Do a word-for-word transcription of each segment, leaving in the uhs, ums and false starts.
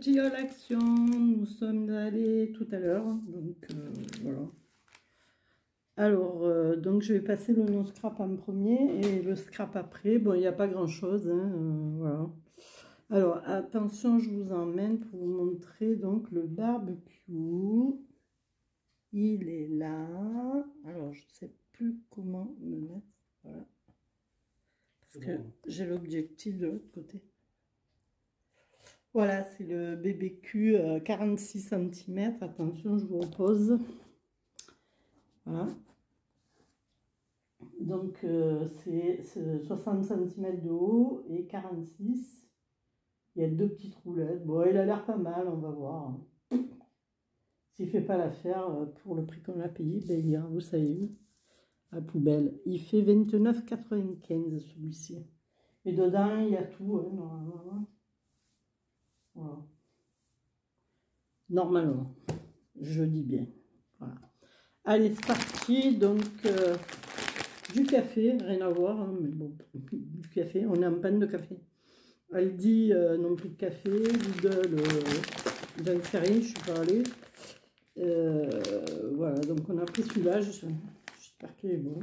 Petit à l'action, nous sommes allés tout à l'heure, donc euh, voilà. Alors, euh, donc je vais passer le non-scrap en premier et le scrap après. Bon, il n'y a pas grand-chose, hein, euh, voilà. Alors, attention, je vous emmène pour vous montrer donc le barbecue. Il est là. Alors, je ne sais plus comment me mettre, voilà. Parce que j'ai l'objectif de l'autre côté. Voilà, c'est le B B Q euh, quarante-six centimètres. Attention, je vous repose. Voilà. Donc, euh, c'est soixante centimètres de haut et quarante-six. Il y a deux petites roulettes. Bon, il a l'air pas mal, on va voir. S'il ne fait pas l'affaire, pour le prix qu'on l'a payé, ben, il ira, vous savez où, à poubelle. Il fait vingt-neuf quatre-vingt-quinze celui-ci. Et dedans, il y a tout, hein, normalement. Voilà. Normalement, je dis bien. Voilà. Allez, c'est parti. Donc, euh, du café, rien à voir, hein, mais bon, du café. On est en panne de café. Aldi, euh, non plus de café. Lidl, euh, j'en sais rien, je suis pas allée. Euh, voilà, donc on a pris celui-là. J'espère qu'il est bon.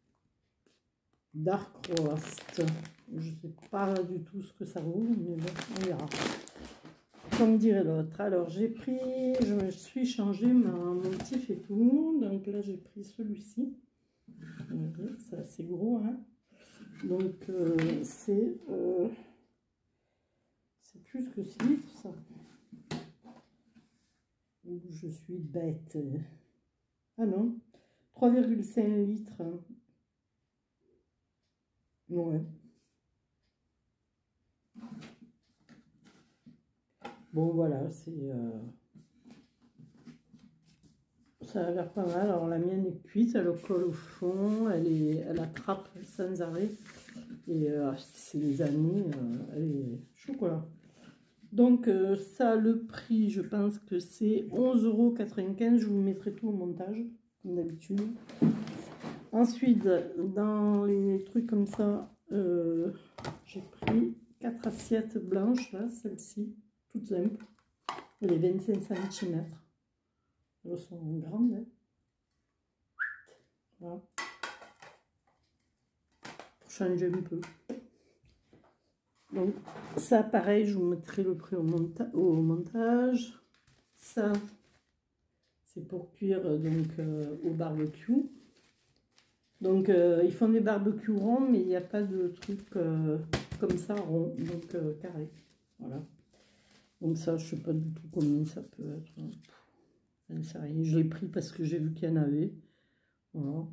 Dark Roast. Je sais pas du tout ce que ça vaut, mais bon, on verra. Comme dirait l'autre. Alors, j'ai pris, je me suis changé mon motif et tout. Donc là, j'ai pris celui-ci. C'est assez gros, hein. Donc, euh, c'est euh, c'est plus que six litres, ça. Je suis bête. Ah non, trois virgule cinq litres. Ouais. Bon, voilà, c'est... Euh, ça a l'air pas mal. Alors, la mienne est cuite, elle colle au fond, elle, est, elle attrape sans arrêt. Et euh, c'est les années, euh, elle est chocolat. Donc, euh, ça, le prix, je pense que c'est onze euros quatre-vingt-quinze. Je vous mettrai tout au montage, comme d'habitude. Ensuite, dans les trucs comme ça, euh, j'ai pris quatre assiettes blanches, là, celle-ci, toute simple. Elle est vingt-cinq centimètres. Elles sont grandes, hein. Voilà. Pour changer un peu. Donc, ça, pareil, je vous mettrai le prix au, monta au montage. Ça, c'est pour cuire donc euh, au barbecue. Donc, euh, ils font des barbecues ronds, mais il n'y a pas de truc euh, comme ça rond, donc euh, carré. Voilà. Donc ça, je ne sais pas du tout combien ça peut être. Hein. Je l'ai pris parce que j'ai vu qu'il y en avait. Voilà.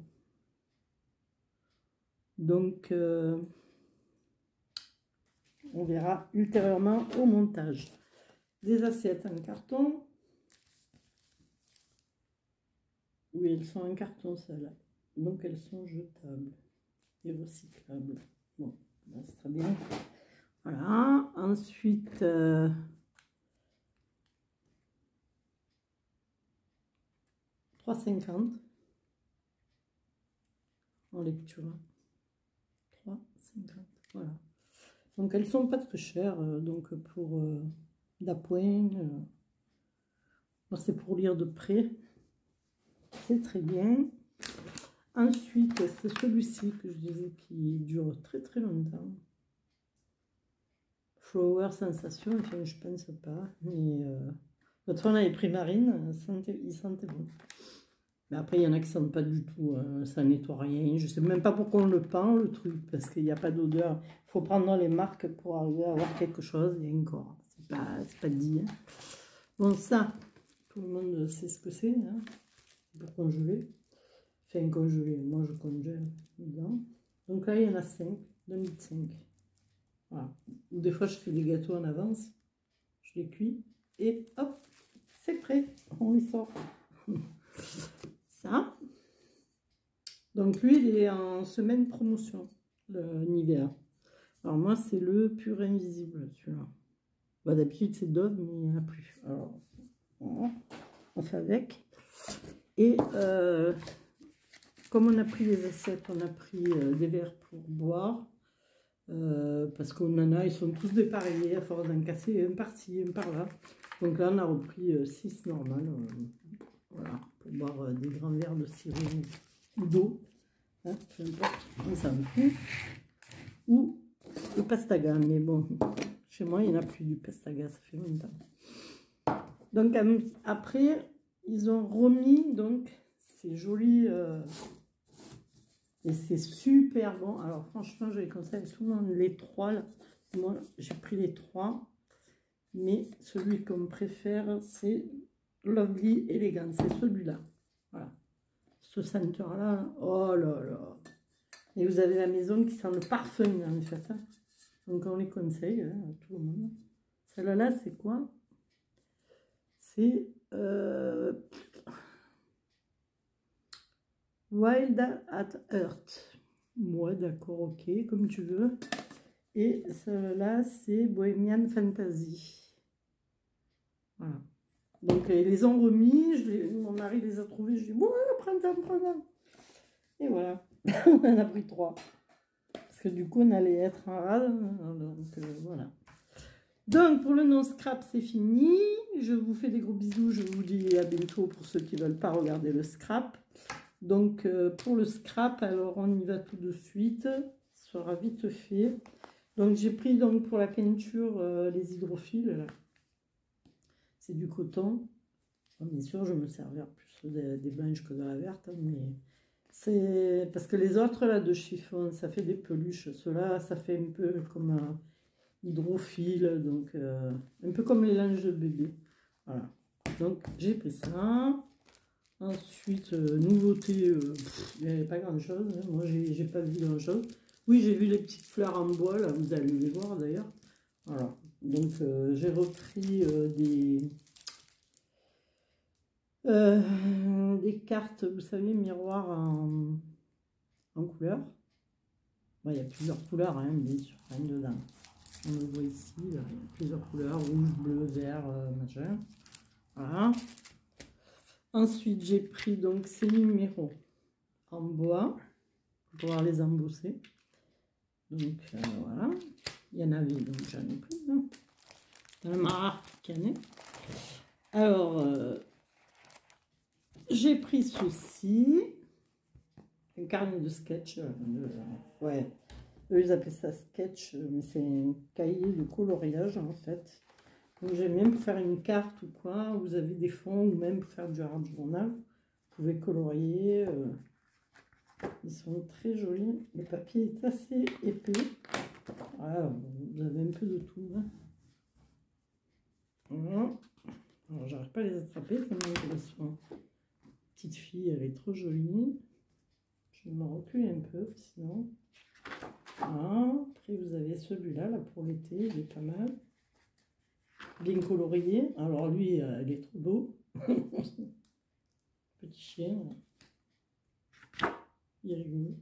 Donc, euh, on verra ultérieurement au montage. Des assiettes en carton. Oui, elles sont en carton, celles-là. Donc, elles sont jetables et recyclables. Bon, c'est très bien. Voilà. Ensuite, euh, trois cinquante en lecture. trois cinquante, voilà. Donc, elles sont pas très chères. Euh, donc, pour euh, d'appoint, euh, c'est pour lire de près. C'est très bien. Ensuite, c'est celui-ci que je disais qui dure très très longtemps. Flower Sensation, enfin je pense pas, mais euh, l'autre fois on avait pris Marine, sentait, il sentait bon. Mais après il y en a qui sentent pas du tout, euh, ça nettoie rien, je sais même pas pourquoi on le pend le truc, parce qu'il n'y a pas d'odeur. Il faut prendre les marques pour arriver à avoir quelque chose, et encore, c'est pas, pas dit. Hein. Bon ça, tout le monde sait ce que c'est, hein, pour congeler. Enfin congelé, moi je congèle dedans. Donc là il y en a cinq, deux litres cinq. Voilà. Des fois je fais des gâteaux en avance, je les cuis et hop, c'est prêt, on les sort. Ça. Donc lui il est en semaine promotion, le Nivea. Alors moi c'est le pur invisible celui-là. Bah, d'habitude c'est Dove mais il n'y en a plus. Alors voilà. On fait avec. Et euh, comme on a pris les assiettes, on a pris euh, des verres pour boire. Euh, parce qu'on en a, ils sont tous dépareillés à force d'en casser un par-ci, un par-là. Donc là, on a repris six normales. Euh, voilà, pour boire euh, des grands verres de sirop ou d'eau. Hein, peu importe, on s'en fout. Ou le pastaga. Mais bon, chez moi, il n'y en a plus du pastaga, ça fait longtemps. Donc après, ils ont remis donc ces jolis... Euh, et c'est super bon. Alors franchement, je les conseille à tout le monde, les trois. Là. Moi, j'ai pris les trois. Mais celui qu'on préfère, c'est Lovely Elegance. C'est celui-là. Voilà. Ce senteur-là, oh là là. Et vous avez la maison qui sent le parfum, en fait. Hein. Donc on les conseille hein, à tout le monde. Celle-là, c'est quoi? C'est euh, Wild at Heart. Moi, d'accord, ok, comme tu veux. Et celle-là, c'est Bohemian Fantasy. Voilà. Donc, ils les ont remis. Je les, mon mari les a trouvés. Je dis, ouais, prends-en, prends-en. Et voilà. On en a pris trois. Parce que du coup, on allait être en rade. Donc, euh, voilà. Donc, pour le non-scrap, c'est fini. Je vous fais des gros bisous. Je vous dis à bientôt pour ceux qui ne veulent pas regarder le scrap. Donc, euh, pour le scrap, alors on y va tout de suite. Ça sera vite fait. Donc, j'ai pris donc pour la peinture euh, les hydrophiles. C'est du coton. Bon, bien sûr, je me servirai plus des, des blanches que de la verte. Hein, mais c'est parce que les autres là de chiffon, ça fait des peluches. Ceux-là, ça fait un peu comme un hydrophile. Donc, euh, un peu comme les linges de bébé. Voilà. Donc, j'ai pris ça. Ensuite, euh, nouveauté, euh, il n'y avait pas grand-chose. Hein. Moi, j'ai pas vu grand-chose. Oui, j'ai vu les petites fleurs en bois, là, vous allez les voir d'ailleurs. Voilà. Donc, euh, j'ai repris euh, des, euh, des cartes, vous savez, miroirs en, en couleur. Bon, il y a plusieurs couleurs, hein, bien sûr, rien dedans. On le voit ici, là, il y a plusieurs couleurs, rouge, bleu, vert, euh, machin. Voilà. Ensuite, j'ai pris donc ces numéros en bois pour pouvoir les embosser. Donc euh, voilà, il y en avait, donc j'en ai pris. Hein. Il y en a marre cannet. Alors, euh, j'ai pris ceci, un carnet de sketch. Euh, de, ouais, eux ils appellent ça sketch, mais c'est un cahier de coloriage en fait. Donc j'aime même faire une carte ou quoi, vous avez des fonds ou même pour faire du hard journal. Vous pouvez colorier. Euh, ils sont très jolis. Le papier est assez épais. Voilà, vous avez un peu de tout. Hein. Voilà. Alors j'arrive pas à les attraper tellement elles sont. Petite fille, elle est trop jolie. Je me recule un peu sinon. Voilà. Après vous avez celui-là là pour l'été, il est pas mal. Bien colorié. Alors lui, euh, il est trop beau. Petit chien. Il est rigolo.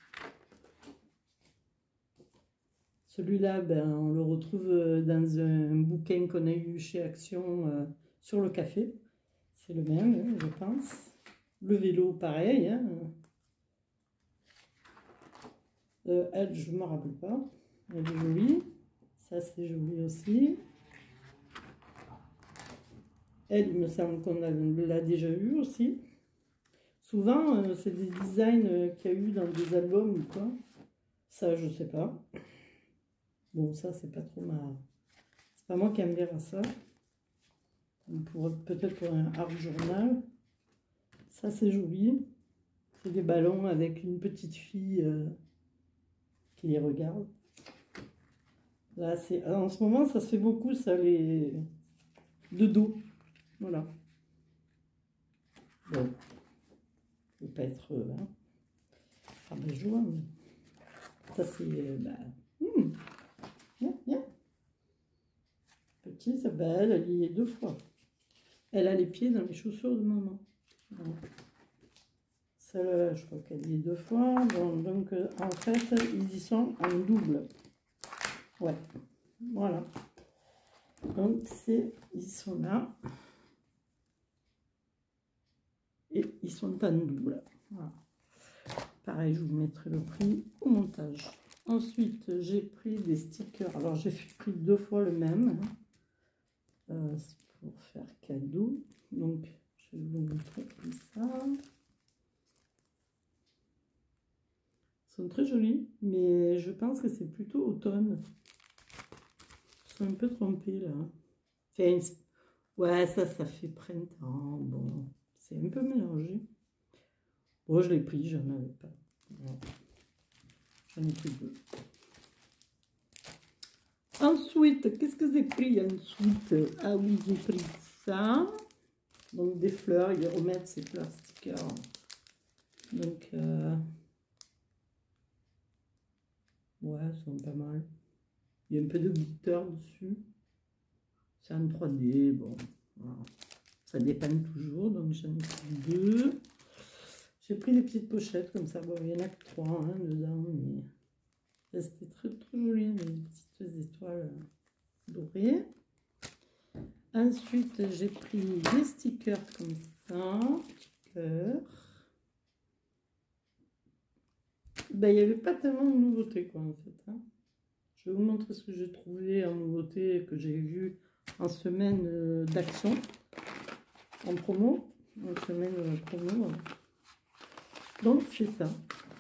Celui-là, ben, on le retrouve dans un bouquin qu'on a eu chez Action euh, sur le café. C'est le même, hein, je pense. Le vélo, pareil. Hein. Euh, elle, je ne me rappelle pas. Elle est jolie. Ça, c'est joli aussi. Elle, il me semble qu'on l'a déjà eu aussi. Souvent, euh, c'est des designs euh, qu'il y a eu dans des albums ou quoi. Ça, je sais pas. Bon, ça, c'est pas trop ma... C'est pas moi qui aime bien ça. Peut-être pour un art journal. Ça, c'est joli. C'est des ballons avec une petite fille euh, qui les regarde. Là, c'est... En ce moment, ça se fait beaucoup, ça, les... de dos. Voilà. Bon. Je ne veux pas être... Hein. Ah ben, je vois, mais... Ça, c'est... Euh, bah... Hum. Viens, viens. Petit, ça, bah, elle, elle y est deux fois. Elle a les pieds dans les chaussures de maman. Voilà. Celle-là, je crois qu'elle y est deux fois. Bon, donc, euh, en fait, ils y sont en double. Ouais. Voilà. Donc, c'est... Ils sont là. Et ils sont en double. Voilà. Pareil, je vous mettrai le prix au montage. Ensuite, j'ai pris des stickers. Alors, j'ai pris deux fois le même. Euh, pour faire cadeau. Donc, je vais vous montrer comme ça. Ils sont très jolis, mais je pense que c'est plutôt automne. Ils sont un peu trompés là. Enfin, ouais, ça, ça fait printemps. Bon, c'est un peu mélangé. Bon, je l'ai pris, j'en avais pas. Voilà. J'en ai pris deux. Ensuite, qu'est-ce que j'ai pris ensuite? Ah oui, j'ai pris ça. Donc des fleurs, ils remettent ces fleurs stickers. Donc, euh... ouais, elles sont pas mal. Il y a un peu de glitter dessus. C'est en trois D, bon, voilà. Ça dépend toujours, donc j'en ai pris deux. J'ai pris des petites pochettes comme ça, bon, il y en a que trois hein, dedans, mais c'était très, très joli, les petites étoiles dorées. Ensuite, j'ai pris des stickers comme ça, stickers. Ben, il n'y avait pas tellement de nouveautés, quoi, en fait. Hein. Je vais vous montrer ce que j'ai trouvé en nouveauté, que j'ai vu en semaine d'action, en promo, en semaine promo. Donc, c'est ça.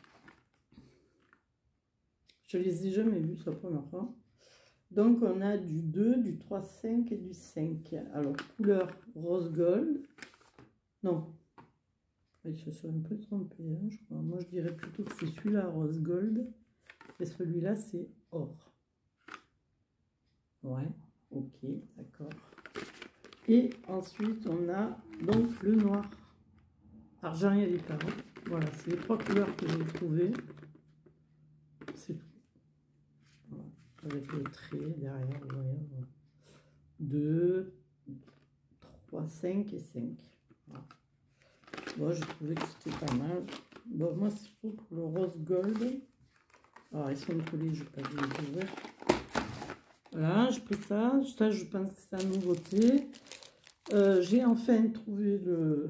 Je les ai jamais vus, c'est la première fois. Donc, on a du deux, du trois, cinq et du cinq. Alors, couleur rose gold. Non. Ils se sont un peu trompés, hein, je crois. Moi, je dirais plutôt que c'est celui-là, rose gold. Et celui-là, c'est or. Ouais, ok, d'accord. Et ensuite, on a donc le noir. Argent et les carreaux. Voilà, c'est les trois couleurs que j'ai trouvées. C'est tout. Voilà. Avec le trait derrière, vous voyez. deux, trois, cinq et cinq. Voilà. Bon, j'ai trouvé que c'était pas mal. Bon, moi, c'est pour le rose gold. Alors, ils sont collés, je ne vais pas vous les ouvrir. Voilà, je pris ça. Ça, je pense que c'est la nouveauté. Euh, j'ai enfin trouvé le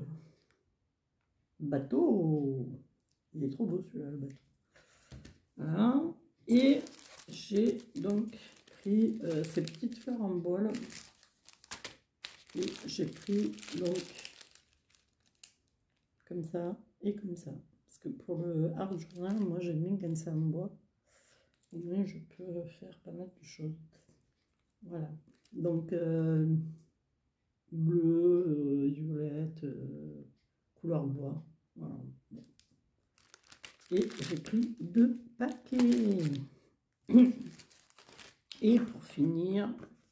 bateau. Il est trop beau celui-là, le bateau. Voilà. Et j'ai donc pris euh, ces petites fleurs en bois. Et j'ai pris donc comme ça et comme ça. Parce que pour le art journal, moi j'aime bien quand c'est en bois. Au moins je peux faire pas mal de choses. Voilà. Donc euh, bleu, euh, violette, euh, couleur bois. Voilà. Et j'ai pris deux paquets. Et pour finir,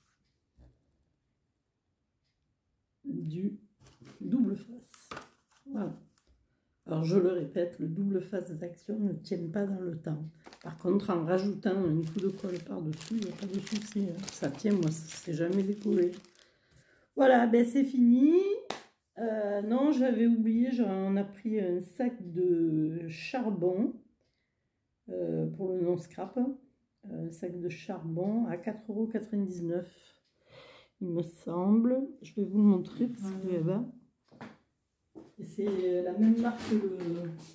du double face. Voilà. Alors je le répète, le double face d'action ne tient pas dans le temps. Par contre, en rajoutant une coup de colle par-dessus, il n'y a pas de souci. Hein. Ça tient, moi, ça ne s'est jamais décollé. Voilà, ben c'est fini. Euh, non, j'avais oublié, j'en ai pris un sac de charbon euh, pour le non-scrap. Un sac de charbon à quatre euros quatre-vingt-dix-neuf, il me semble. Je vais vous le montrer parce qu'il est là-bas. Et c'est la même marque que le...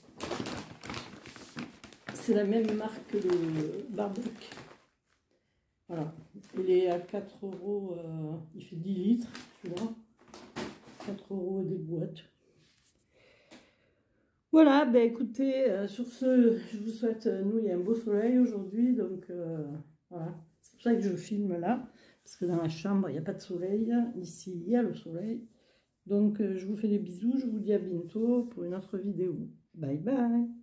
C'est la même marque que le Bardock. Voilà. Il est à quatre euros. Euh, il fait dix litres, celui-là. quatre euros des boîtes. Voilà, ben écoutez, euh, sur ce, je vous souhaite, euh, nous, il y a un beau soleil aujourd'hui, donc euh, voilà. C'est pour ça que je filme là, parce que dans la chambre, il n'y a pas de soleil. Ici, il y a le soleil. Donc, euh, je vous fais des bisous, je vous dis à bientôt pour une autre vidéo. Bye bye.